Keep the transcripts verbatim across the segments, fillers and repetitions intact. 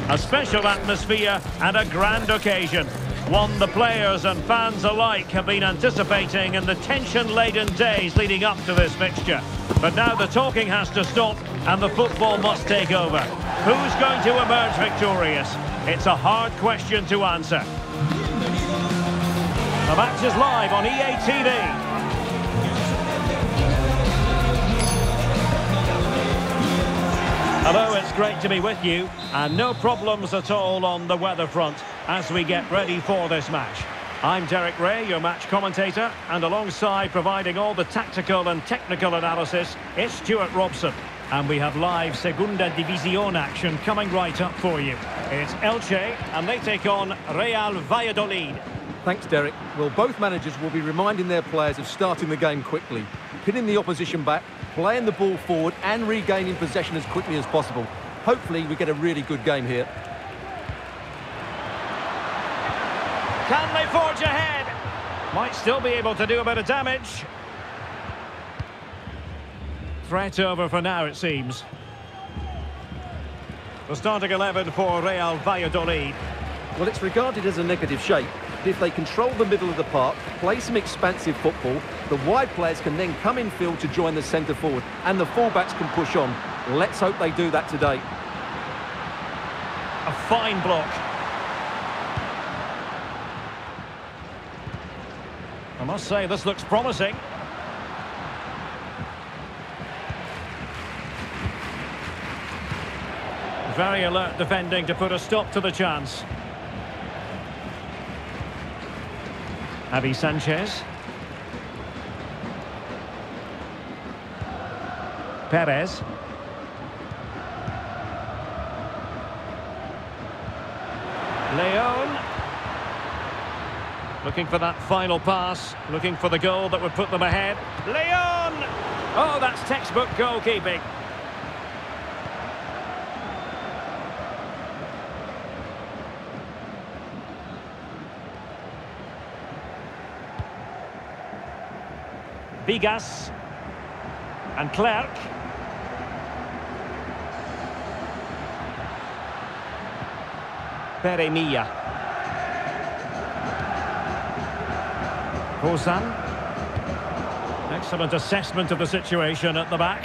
A special atmosphere and a grand occasion. One the players and fans alike have been anticipating in the tension-laden days leading up to this fixture. But now the talking has to stop and the football must take over. Who's going to emerge victorious? It's a hard question to answer. The match is live on E A T V. Hello, it's great to be with you, and no problems at all on the weather front as we get ready for this match. I'm Derek Ray, your match commentator, and alongside providing all the tactical and technical analysis, it's Stuart Robson. And we have live Segunda División action coming right up for you. It's Elche, and they take on Real Valladolid. Thanks, Derek. Well, both managers will be reminding their players of starting the game quickly, pinning the opposition back, playing the ball forward and regaining possession as quickly as possible. Hopefully we get a really good game here. Can they forge ahead? Might still be able to do a bit of damage. Threat over for now, it seems. The starting eleven for Real Valladolid. Well, it's regarded as a negative shape. If they control the middle of the park, play some expansive football, the wide players can then come in field to join the centre forward, and the fullbacks can push on. Let's hope they do that today. A fine block. I must say, this looks promising. Very alert defending to put a stop to the chance. Javi Sanchez. Perez. Leon. Looking for that final pass. Looking for the goal that would put them ahead. Leon! Oh, that's textbook goalkeeping. Vigas and Clerc. Peremilla. Kozan. Excellent assessment of the situation at the back.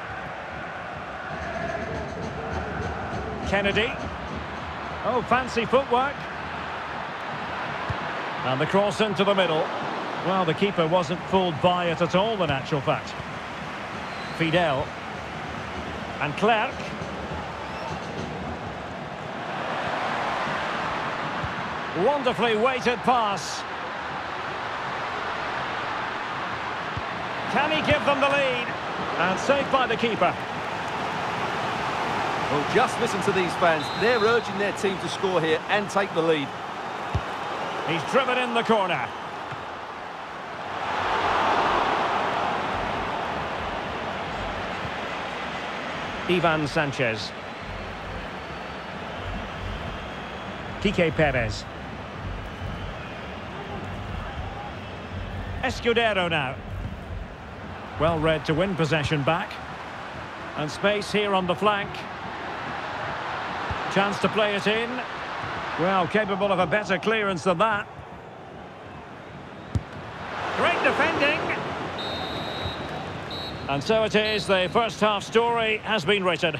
Kennedy. Oh, fancy footwork. And the cross into the middle. Well, the keeper wasn't fooled by it at all, in actual fact. Fidel. And Clerc. Wonderfully weighted pass. Can he give them the lead? And saved by the keeper. Well, just listen to these fans. They're urging their team to score here and take the lead. He's driven in the corner. Ivan Sanchez. Quique Perez. Escudero now. Well read to win possession back. And space here on the flank. Chance to play it in. Well, capable of a better clearance than that. Great defending. And so it is, the first half story has been written.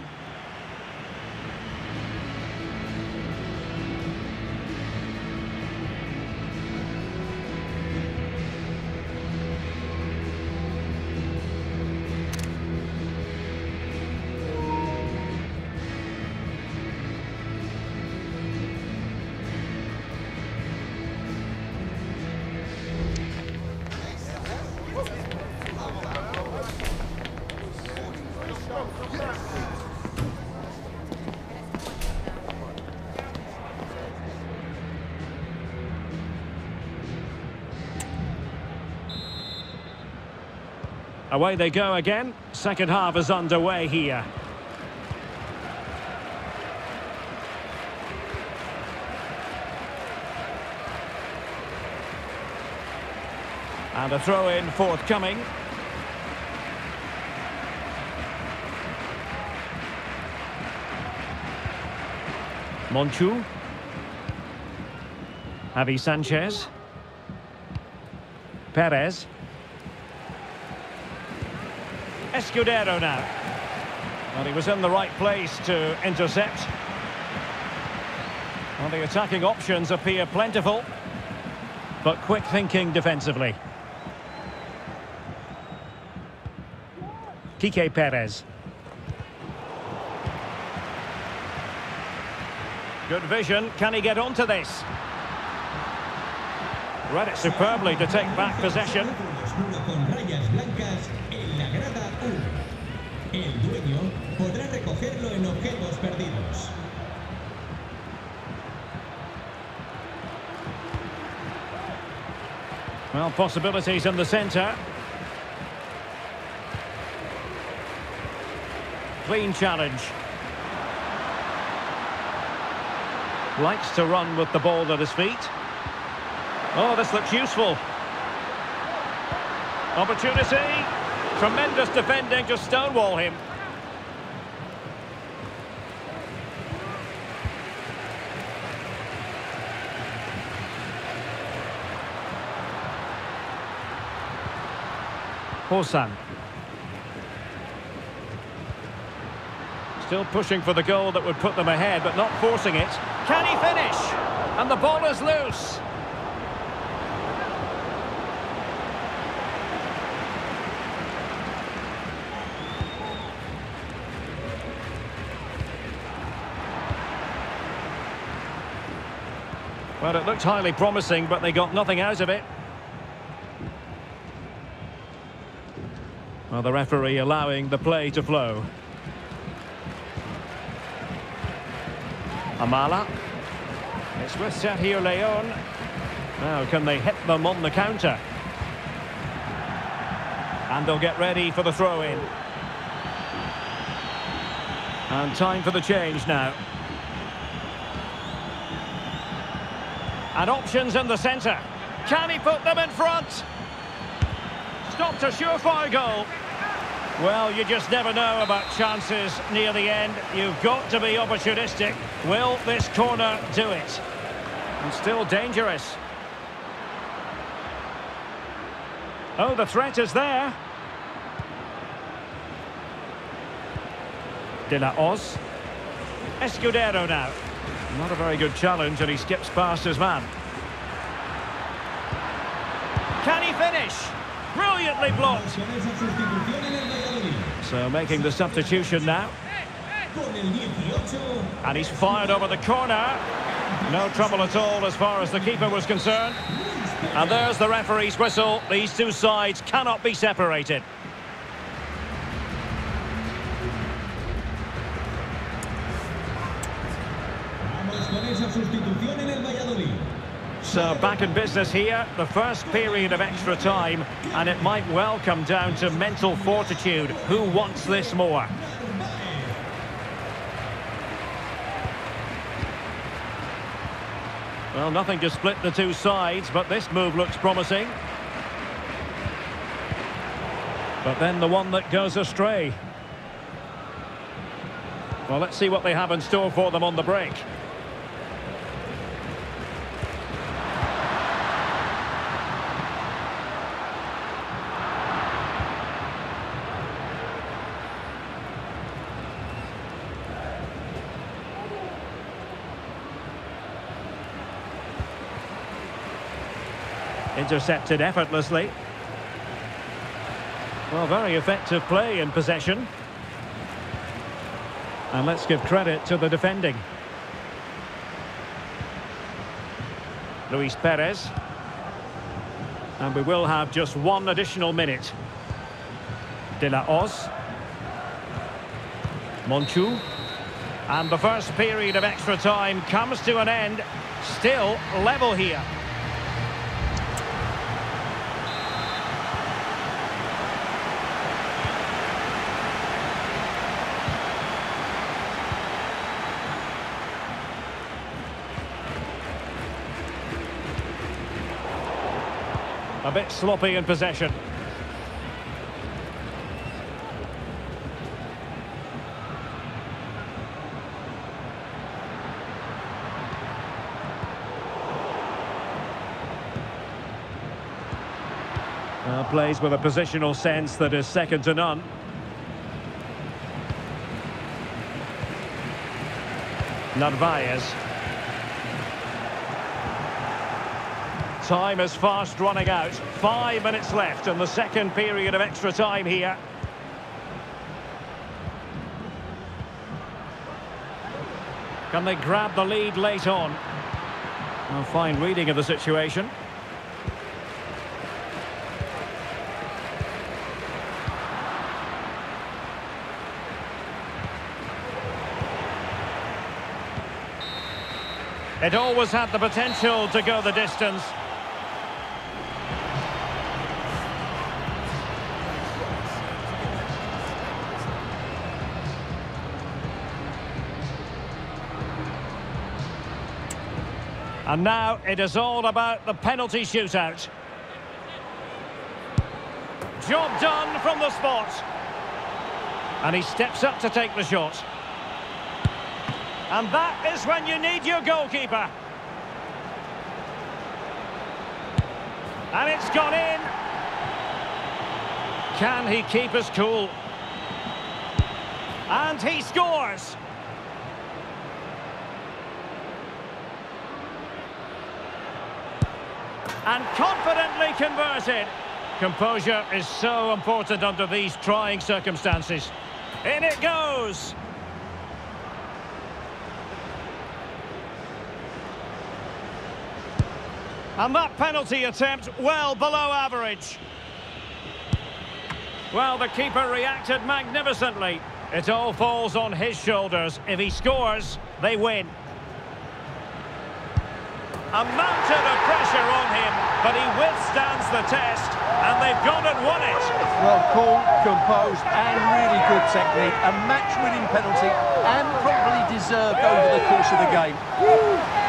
Away they go again. Second half is underway here. And a throw-in forthcoming. Monchu. Javi Sanchez. Perez. Escudero now. Well, he was in the right place to intercept. Well, the attacking options appear plentiful, but quick thinking defensively. Quique Perez. Good vision. Can he get onto this? Read it superbly to take back possession. El dueño podrá recogerlo en objetos perdidos. Well, possibilities in the centre. Clean challenge. Likes to run with the ball at his feet. Oh, this looks useful. Opportunity. Tremendous defending to stonewall him. Hosan. Still pushing for the goal that would put them ahead, but not forcing it. Can he finish? And the ball is loose. Well, it looked highly promising, but they got nothing out of it. Well, the referee allowing the play to flow. Amala. It's with Sergio Leon. Now, can they hit them on the counter? And they'll get ready for the throw-in. And time for the change now. And options in the centre. Can he put them in front? Stopped a surefire goal. Well, you just never know about chances near the end. You've got to be opportunistic. Will this corner do it? And still dangerous. Oh, the threat is there. De La Hoz. Escudero now. Not a very good challenge, and he skips past his man. Can he finish? Brilliantly blocked. So making the substitution now. And he's fired over the corner. No trouble at all as far as the keeper was concerned. And there's the referee's whistle. These two sides cannot be separated. So back in business here, the first period of extra time, and it might well come down to mental fortitude. Who wants this more? Well, nothing to split the two sides, but this move looks promising. But then the one that goes astray. Well, let's see what they have in store for them on the break. Intercepted effortlessly. Well, very effective play in possession. And let's give credit to the defending. Luis Perez. And we will have just one additional minute. De La Hoz. Monchu. And the first period of extra time comes to an end. Still level here. A bit sloppy in possession. Uh, plays with a positional sense that is second to none. Narvaez. Time is fast running out. Five minutes left in the second period of extra time here. Can they grab the lead late on? A fine reading of the situation. It always had the potential to go the distance. And now it is all about the penalty shootout. Job done from the spot. And he steps up to take the shot. And that is when you need your goalkeeper. And it's gone in. Can he keep his cool? And he scores. And confidently converted. Composure is so important under these trying circumstances. In it goes. And that penalty attempt well below average. Well, the keeper reacted magnificently. It all falls on his shoulders. If he scores, they win. A mountain of pressure on him, but he withstands the test, and they've gone and won it. Well, cool, composed, and really good technique. A match-winning penalty, and probably deserved over the course of the game. Woo!